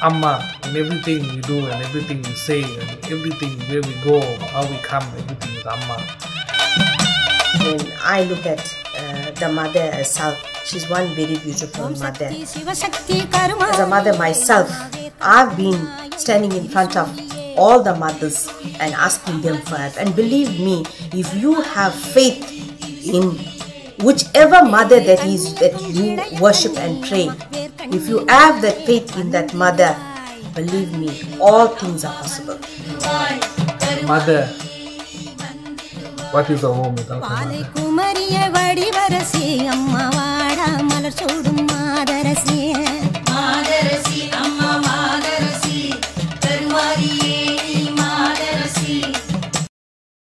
Amma in everything we do and everything we say and everything where we go, how we come, everything is Amma. When I look at the mother herself, she's one very beautiful mother. As a mother myself, I've been standing in front of all the mothers and asking them for help. And believe me, if you have faith in whichever mother that is that you worship and pray, if you have that faith in that mother, believe me, all things are possible. Mother, what is a home without a mother?